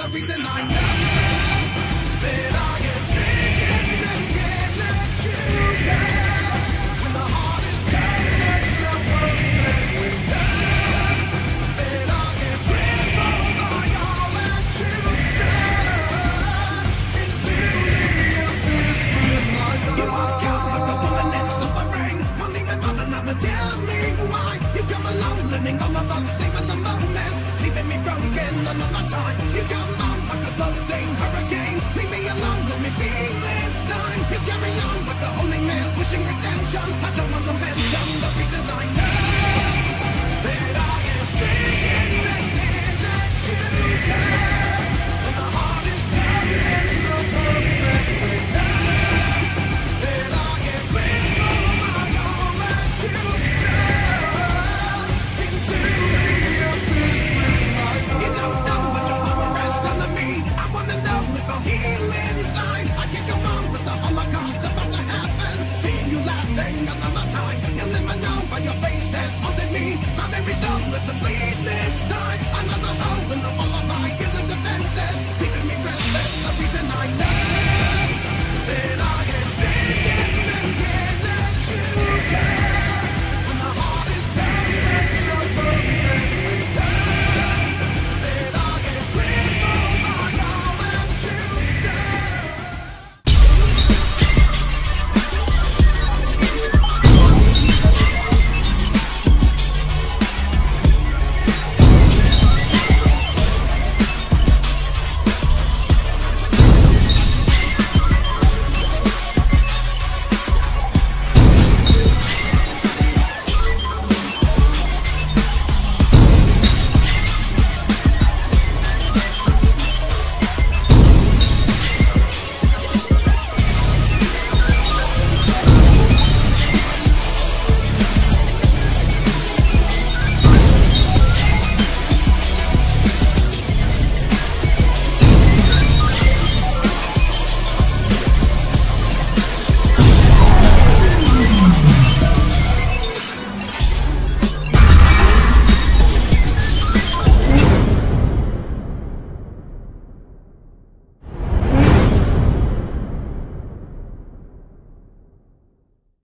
reason I know that I am sticking and can't let you go. When the heart is cold, it's the perfect window. That I am grateful by all that you've done. Into the abyss with my love. You walk out like a woman in suffering. Won't even bother now to tell me why. You come along, living all of us, saving the moment. Leaving me broken another time. You come on like a bloodstained hurricane. Leave me alone, let me be this time. You carry on like the holy man, wishing redemption. I don't want to mention the reason I know that I am sticking and can't let you go. When the heart is cold, it's the perfect window. That I am grateful by all that you've done. Into the abyss with my love. You don't know what your power has done to me. I wanna know if I'll heal inside. I can't go on with the Holocaust about to happen. Seeing you laughing another time. You'll never know why your face has haunted me. My very soul is to bleed this time. Another hole in the wall of my inner defenses, leaving me restless. The reason I know